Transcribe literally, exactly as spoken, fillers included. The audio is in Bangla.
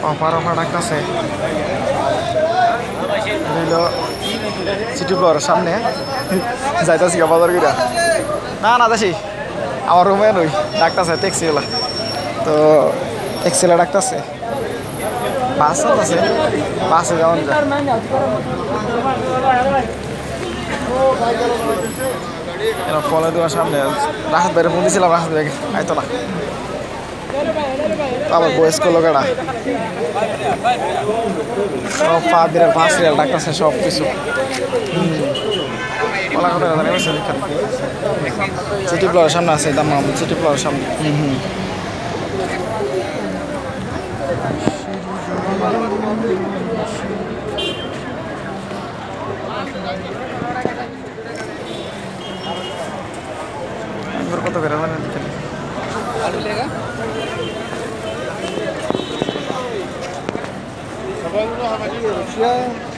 অফার অফার ডাকতেছে হইল সিটি ব্লরের সামনে যাইতাছি বাজার কইরা না না যাচ্ছি আমার রুমে নই ডাকতেছে ট্যাক্সিওয়ালা তো ট্যাক্সিওয়ালা ডাকতেছে বাস আছে বাসে যাওয়ান যায় ফলে দেওয়ার সামনে রাহাত বাইরে ফোন দিয়েছিলাম রাহাত বাইরে আইতো না আবার বয়স্ক লোকেরা সব পা বিড়াল পাঁচ রিয়াল ডাকতেছে সব কিছু সিটি প্লয়ের সামনে আছে দাম সিটি প্লয়ের সামনে হুম হুম কত করে মানে আলু লেগা সবাই